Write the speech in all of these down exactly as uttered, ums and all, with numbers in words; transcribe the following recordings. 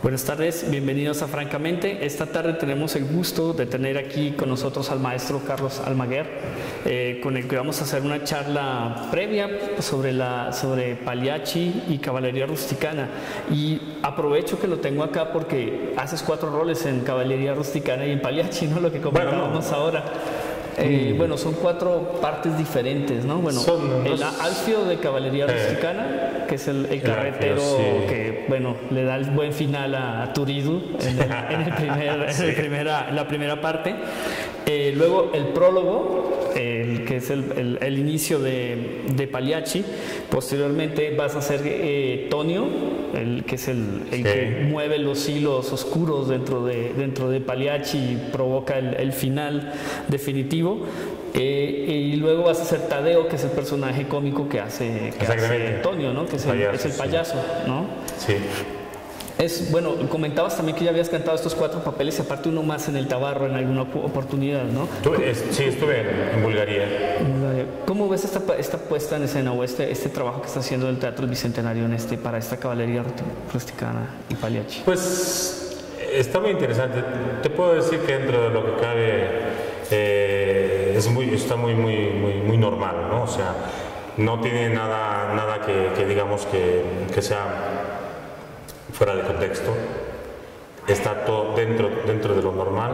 Buenas tardes, bienvenidos a Francamente. Esta tarde tenemos el gusto de tener aquí con nosotros al maestro Carlos Almaguer, eh, con el que vamos a hacer una charla previa sobre, la, sobre Pagliacci y caballería rusticana. Y aprovecho que lo tengo acá porque haces cuatro roles en caballería rusticana y en Pagliacci, ¿no? Lo que comentábamos bueno, no. ahora. Eh, mm. Bueno, son cuatro partes diferentes, ¿no? Bueno, son, el alfio de caballería eh, rusticana, que es el, el carretero el alfio, sí. que, bueno, le da el buen final a, a Turiddu en, el, en, el primer, sí. en, el primera, en la primera parte. Eh, luego el prólogo, el, que es el, el, el inicio de, de Pagliacci. Posteriormente vas a hacer eh, Tonio, el, que es el, el sí. que mueve los hilos oscuros dentro de, dentro de Pagliacci y provoca el, el final definitivo. Eh, y luego vas a hacer Tadeo, que es el personaje cómico que hace, que hace Tonio, ¿no? Que es el payaso, es el payaso sí. ¿no? Sí. Es, bueno, comentabas también que ya habías cantado estos cuatro papeles y aparte uno más en el Tabarro en alguna oportunidad, ¿no? Sí, estuve en, en Bulgaria. ¿Cómo ves esta, esta puesta en escena o este, este trabajo que está haciendo el Teatro Bicentenario en este, para esta caballería rusticana y Pagliacci? Pues está muy interesante. Te puedo decir que dentro de lo que cabe eh, es muy, está muy, muy, muy, muy normal, ¿no? O sea, no tiene nada, nada que, que digamos que, que sea fuera de contexto, está todo dentro, dentro de lo normal.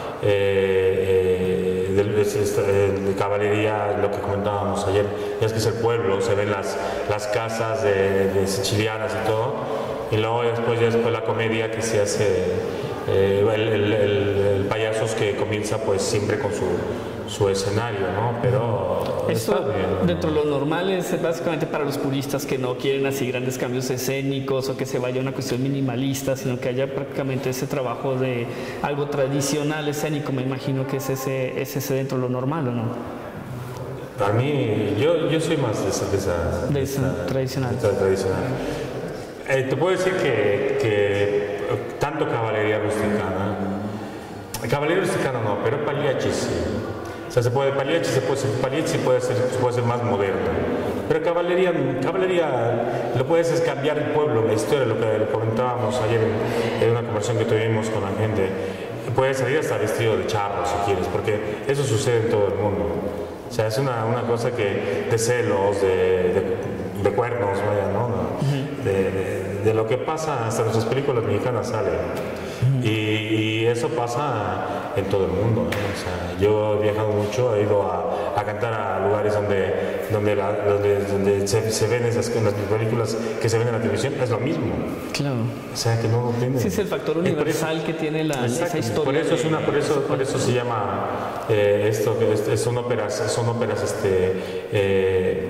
Eh, eh, de, de, de caballería, lo que comentábamos ayer, es que es el pueblo, se ven las, las casas de, de sicilianas y todo, y luego después, ya después la comedia que se hace, eh, el, el, el, el payasos que comienza pues siempre con su, su escenario, ¿no? Pero esto bien, dentro de lo normal es básicamente para los puristas que no quieren así grandes cambios escénicos o que se vaya a una cuestión minimalista, sino que haya prácticamente ese trabajo de algo tradicional escénico. Me imagino que es ese, es ese dentro de lo normal, ¿o no? Para mí, yo, yo soy más de esa, de esa, de esa, de esa tradicional. De esa tradicional. Eh, te puedo decir que, que tanto caballería rusticana, caballería rusticana no, pero Pagliacci sí. O sea, se puede, Pagliacci, se puede, Pagliacci puede, ser, puede ser más moderno. Pero caballería, caballería lo puedes es cambiar el pueblo, la historia, lo que comentábamos ayer en, en una conversación que tuvimos con la gente. Puedes salir hasta vestido de charro si quieres, porque eso sucede en todo el mundo. O sea, es una, una cosa que de celos, de, de, de cuernos, vaya, ¿no? Uh-huh. de, de, de lo que pasa, hasta nuestras películas mexicanas salen. Uh-huh. y, y eso pasa en todo el mundo, ¿eh? O sea, yo he viajado mucho, he ido a, a cantar a lugares donde, donde, la, donde, donde se, se ven esas en las películas que se ven en la televisión, es lo mismo. Claro. O sea, que no lo tiene. Sí, es el factor universal eso, que tiene la, esa historia. Por eso, es una, por eso, por eso se llama eh, esto, que son óperas, son óperas, este, eh,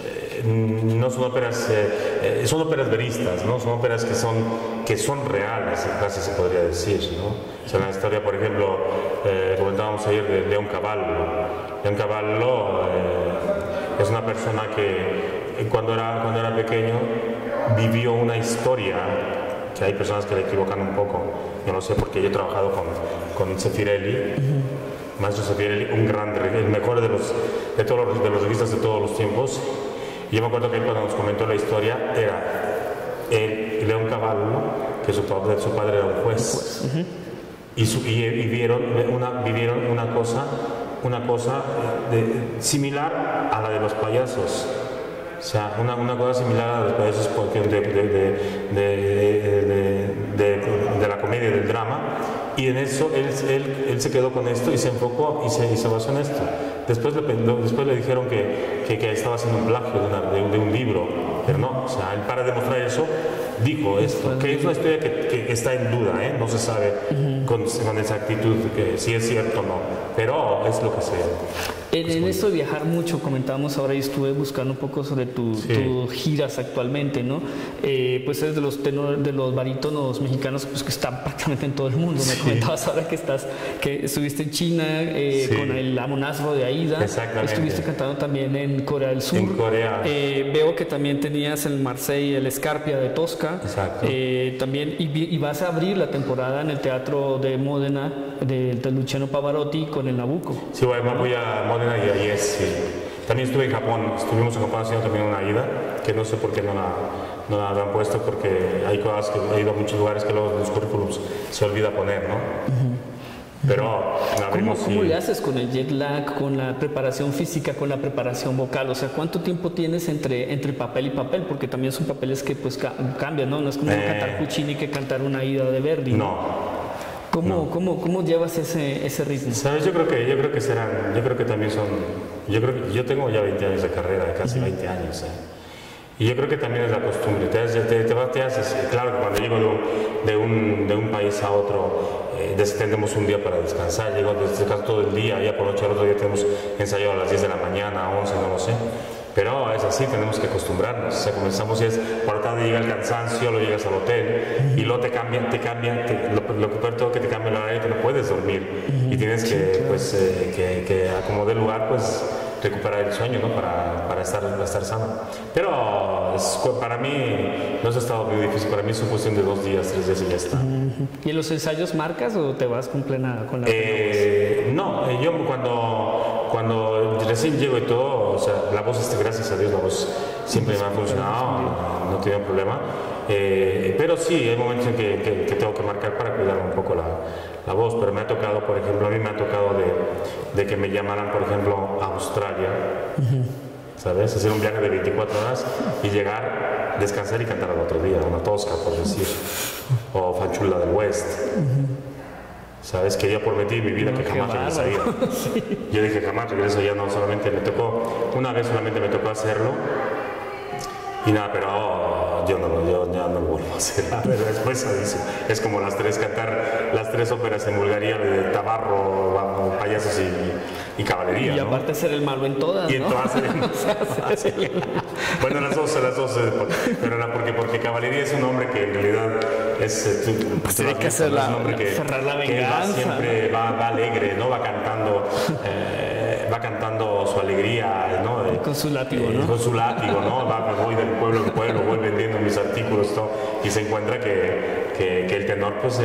no son óperas, eh, son óperas veristas, ¿no? Son óperas que son, que son reales, casi se podría decir, ¿no? O sea, la historia, por ejemplo, eh, comentábamos ayer de León Cavallo. León Cavallo eh, es una persona que cuando era, cuando era pequeño vivió una historia, que hay personas que le equivocan un poco, yo no sé porque yo he trabajado con, con Zeffirelli, uh-huh. Maestro Zeffirelli, un gran, el mejor de los, de todos los, de los revistas de todos los tiempos. Y yo me acuerdo que él cuando nos comentó la historia era el León Cavallo, que su padre, su padre era un juez, uh-huh. y, su, y, y vieron una, vivieron una cosa, una cosa de, similar a la de los payasos. O sea, una, una cosa similar a los payasos porque de, de, de, de, de, de, de la comedia, del drama. Y en eso él, él, él se quedó con esto y se enfocó y se, y se basó en esto. Después le, después le dijeron que, que, que estaba haciendo un plagio de, una, de, de un libro, pero no, o sea, él para demostrar eso dijo esto, que es una historia que, que está en duda, ¿eh? No se sabe uh-huh. con, con exactitud que si es cierto o no, pero es lo que se... En, en esto de viajar mucho, comentábamos ahora y estuve buscando un poco sobre tus sí. tu giras actualmente, ¿no? Eh, pues eres de los tenor, de los barítonos mexicanos pues, que están prácticamente en todo el mundo. Me sí. comentabas ahora que estás, que estuviste en China eh, sí. con el Amonazgo de Aida. Exactamente. Estuviste cantando también en Corea del Sur. En Corea. Eh, veo que también tenías el Marsella, el Scarpia de Tosca. Exacto. Eh, también, y, y vas a abrir la temporada en el Teatro de Módena de, de Luciano Pavarotti con el Nabucco. Sí, bueno, voy a Módena y ahí es, sí. También estuve en Japón, estuvimos en Japón haciendo también una ida, que no sé por qué no la, no la han puesto porque hay cosas que he ido a muchos lugares que luego en los currículums se olvida poner, ¿no? Uh-huh. Pero ¿Cómo, ¿Cómo le haces con el jet lag, con la preparación física, con la preparación vocal? O sea, ¿cuánto tiempo tienes entre, entre papel y papel? Porque también son papeles que pues ca cambian, ¿no? No es como eh, cantar Puccini que cantar una Aida de Verdi. No. ¿Cómo, no. ¿cómo, cómo llevas ese, ese ritmo? ¿Sabes? Yo creo que, yo creo que serán, yo creo que también son, yo creo que yo tengo ya veinte años de carrera, casi uh-huh. veinte años, ¿eh? Y yo creo que también es la costumbre. Te, te, te, te haces, claro que cuando llego de un, de un, de un país a otro, eh, tenemos un día para descansar, llego descanso todo el día, ya por noche al otro día tenemos ensayo a las diez de la mañana, a once, no lo sé. Pero es así, tenemos que acostumbrarnos. O sea, comenzamos y es, por tarde llega el cansancio, lo llegas al hotel y luego te cambian, te cambian, te, lo, lo que peor todo que te cambia el horario y que no puedes dormir. Y tienes que, pues, eh, que, que acomodar el lugar, pues, recuperar el sueño, ¿no? Para, para, estar, para estar sano. Pero es, para mí no ha estado muy difícil, para mí es una cuestión de dos días, tres días y ya está. ¿Y en los ensayos marcas o te vas con plena con la eh, No, yo cuando, cuando recién llego y todo, o sea, la voz, este, gracias a Dios, la voz siempre me ha funcionado, no, no tengo problema. Eh, pero sí, hay momentos en que, que, que tengo que marcar para cuidar un poco la, la voz, pero me ha tocado, por ejemplo, a mí me ha tocado de, de que me llamaran, por ejemplo, a Australia, uh-huh. ¿sabes? Hacer un viaje de veinticuatro horas y llegar, descansar y cantar al otro día, una tosca, por decir, o Fanchula del West. Uh-huh. ¿Sabes? Que yo prometí en mi vida no, que jamás regresaría. Sí. Yo dije, jamás regreso, ya no, solamente me tocó, una vez solamente me tocó hacerlo. Y nada, pero yo, no, yo ya no lo vuelvo a hacer. Pero después es, es como las tres, cantar las tres óperas en Bulgaria de Tabarro, Payasos y, y Caballería. Y aparte ¿no? ser el malo en todas, y en ¿no? todas. En, bueno, las dos, las dos, pero era porque, porque Caballería es un hombre que en realidad es... Tú, pues tiene que hacer la, un que, cerrar la venganza. Que va siempre, va, va alegre, ¿no? Va cantando... Eh, va cantando su alegría, ¿no? De, con su látigo, ¿no? Con su látigo, ¿no? Va, voy del pueblo en pueblo, voy vendiendo mis artículos, todo, y se encuentra que, que, que el tenor, pues,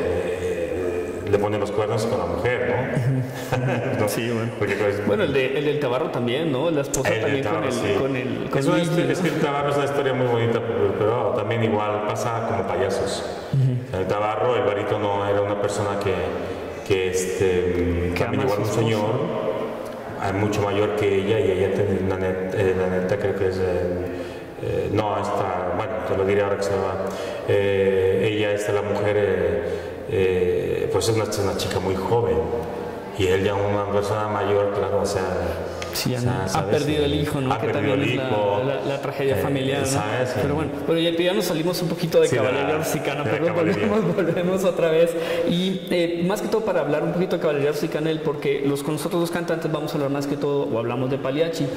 eh, le pone los cuernos con la mujer, ¿no? ¿no? Sí, bueno. Porque, pues, bueno, el, de, el del Tabarro también, ¿no? La esposa el también Tabarro, con, el, sí. con el... Con es, una, Luigi, es que el Tabarro es una historia muy bonita, pero, pero también igual pasa como payasos. Uh-huh. El Tabarro, el barítono, era una persona que, que este, también igual un señor... mucho mayor que ella y ella tiene una neta, eh, la neta creo que es eh, eh, no, esta, bueno, te lo diré ahora que se va eh, ella, esta la mujer eh, eh, pues es una, una chica muy joven y él ya una persona mayor, claro, o sea sí, o sea, ha perdido el hijo, ¿no? Ha que perdido también el es hijo, la, la, la tragedia eh, familiar, ¿no? ¿sabes? Pero bueno, pero ya, ya nos salimos un poquito de sí, Caballería Rusicana, pero volvemos, volvemos otra vez. Y eh, más que todo para hablar un poquito de Caballería Rusicana, porque los, con nosotros los cantantes vamos a hablar más que todo, o hablamos de Pagliacci.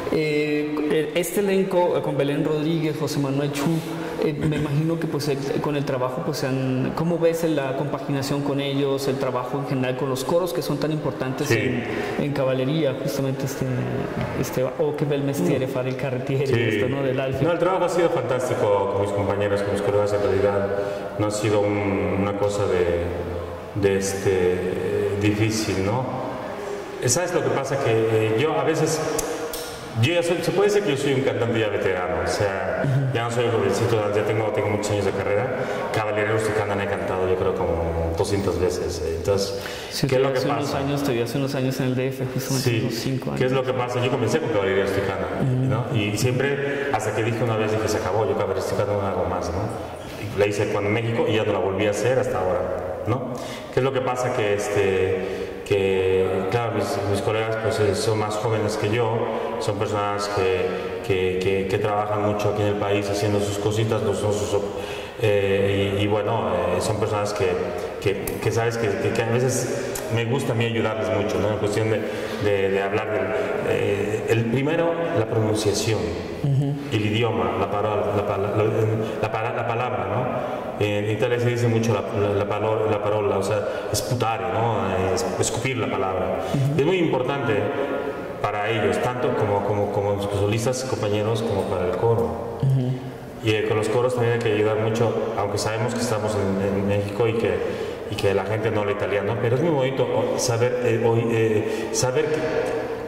Eh, este elenco, con Belén Rodríguez, José Manuel Chu, eh, me imagino que pues el, con el trabajo, pues han, ¿cómo ves la compaginación con ellos, el trabajo en general con los coros que son tan importantes sí. en, en Caballería, justamente este... este o che bel mestiere fare il carrettiere, sí. esto, ¿no? Del Alfie. No, el trabajo ha sido fantástico con mis compañeros, con mis colegas, en realidad no ha sido un, una cosa de, de este, difícil, ¿no? ¿Sabes lo que pasa? Que yo a veces, yo ya soy, se puede decir que yo soy un cantante ya veterano, o sea, uh-huh. ya no soy jovencito, ya tengo, tengo muchos años de carrera. Caballería Rusicana me he cantado yo creo como doscientas veces, entonces, sí, ¿qué es lo que hace pasa? Unos años, te vi hace unos años en el D F, justamente sí. unos cinco años. ¿Qué es lo que pasa? Yo comencé con Caballería Rusicana, uh-huh. ¿no? Y siempre, hasta que dije una vez, dije, se acabó, yo Caballería Rusicana no hago más, ¿no? Y la hice cuando en México y ya no la volví a hacer hasta ahora, ¿no? ¿Qué es lo que pasa? Que este... que claro, mis, mis colegas pues son más jóvenes que yo, son personas que, que, que, que trabajan mucho aquí en el país haciendo sus cositas, no son sus, eh, y, y bueno, eh, son personas que, que, que sabes que, que, que a veces me gusta a mí ayudarles mucho, ¿no? En cuestión de, de, de hablar del eh, el primero, la pronunciación, uh-huh. el idioma, la, para, la, la, la, la, la palabra, ¿no? En Italia se dice mucho la, la, la, parola, la parola, o sea, sputare, ¿no? Es, escupir la palabra. Uh-huh. Es muy importante para ellos, tanto como, como, como solistas, compañeros, como para el coro. Uh-huh. Y eh, con los coros también hay que ayudar mucho, aunque sabemos que estamos en, en México y que, y que la gente no habla italiano, pero es muy bonito saber, eh, eh, saber que,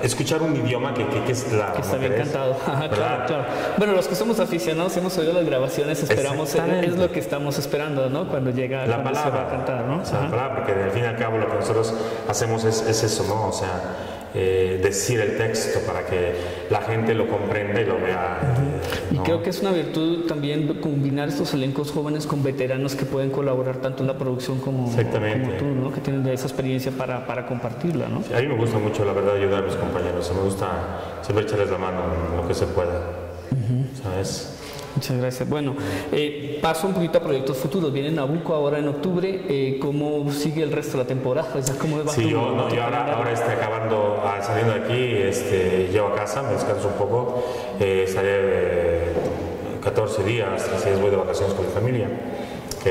escuchar un idioma que, que, que es la... Que está bien cantado. Claro, claro. Bueno, los que somos aficionados hemos oído las grabaciones, esperamos, es lo que estamos esperando, ¿no? Cuando llega la cuando palabra, se va a cantar, ¿no? O sea, la palabra, porque al fin y al cabo lo que nosotros hacemos es, es eso, ¿no? O sea, eh, decir el texto para que la gente lo comprenda y lo vea. Uh-huh. ¿no? Y creo que es una virtud también combinar estos elencos jóvenes con veteranos que pueden colaborar tanto en la producción como, como tú, ¿no? Que tienen esa experiencia para, para compartirla, ¿no? Sí, a mí me gusta mucho, la verdad, ayudar a mis compañeros. Me gusta siempre echarles la mano en lo que se pueda. Uh-huh. ¿Sabes? Muchas gracias. Bueno, eh, paso un poquito a proyectos futuros. Viene Nabucco ahora en octubre. Eh, ¿Cómo sigue el resto de la temporada? ¿Cómo va sí, tu, yo, no, tu yo ahora, ahora estoy acabando, saliendo de aquí, este, llego a casa, me descanso un poco, eh, estaré eh, catorce días, trece días voy de vacaciones con mi familia. Que,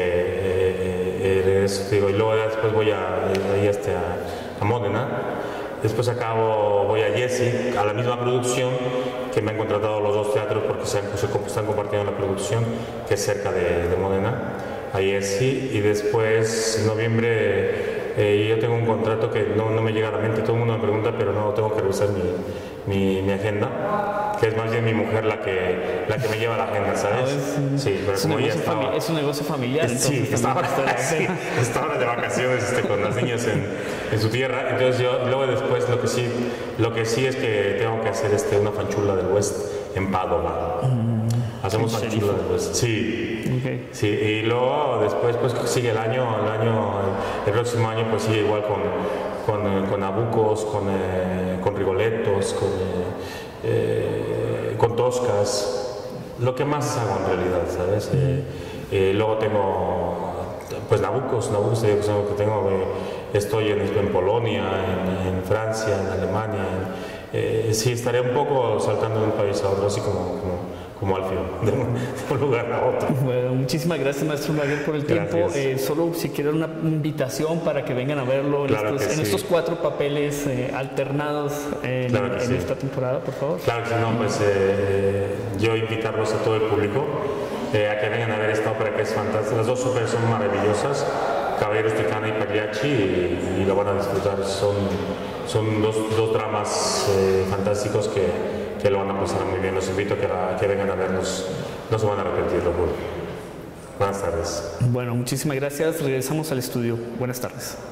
eh, eh, es, digo, y luego después voy a, a, este, a, a Módena. Después acabo, voy a Jesse, a la misma producción, que me han contratado los dos teatros porque se, se están compartiendo la producción, que es cerca de, de Módena, a Jesse. Y después, en noviembre, eh, yo tengo un contrato que no, no me llega a la mente, todo el mundo me pregunta, pero no tengo que revisar mi, mi, mi agenda, que es más bien mi mujer la que, la que me lleva la agenda, ¿sabes? Sí, pero es, como un ella estaba, es un negocio familiar. Sí, estaba, sí, estaba de vacaciones este, con las niñas en, en su tierra, entonces yo luego después lo que sí, lo que sí es que tengo que hacer este, una fanchula del West en Padova. Mm, Hacemos fanchula del West, sí. Okay. Sí, y luego después pues sigue el año, el año, el próximo año pues sigue igual con, con, con Nabuccos, con, eh, con Rigolettos, con, eh, eh, con Toscas, lo que más hago en realidad, ¿sabes? Mm. Eh, eh, luego tengo pues Nabuccos, Nabuccos que tengo, eh, estoy en, en Polonia, en, en Francia, en Alemania, en, eh, sí, estaré un poco saltando de un país a otro, así como, como como Alfio, de un, de un lugar a otro. Bueno, muchísimas gracias, maestro Maguer, por el gracias. tiempo. Eh, solo si quieren una invitación para que vengan a verlo en, claro estos, en sí. estos cuatro papeles eh, alternados en, claro en sí. esta temporada, por favor. Claro que sí, no, pues eh, yo invitarlos a todo el público eh, a que vengan a ver esta ópera que es fantástica. Las dos óperas son maravillosas, Caballeros Titana y Pagliacci, y, y lo van a disfrutar. Son, son dos, dos dramas eh, fantásticos que que lo van a pasar muy bien. Los invito a que, la, que vengan a vernos, no se van a arrepentir, lo juro. Buenas tardes. Bueno, muchísimas gracias. Regresamos al estudio. Buenas tardes.